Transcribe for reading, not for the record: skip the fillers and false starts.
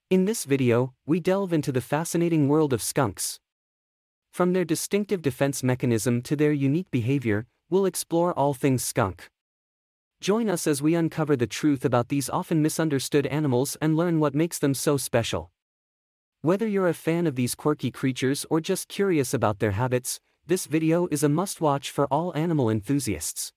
In this video, we delve into the fascinating world of skunks. From their distinctive defense mechanism to their unique behavior, we'll explore all things skunk. Join us as we uncover the truth about these often misunderstood animals and learn what makes them so special. Whether you're a fan of these quirky creatures or just curious about their habits, this video is a must-watch for all animal enthusiasts.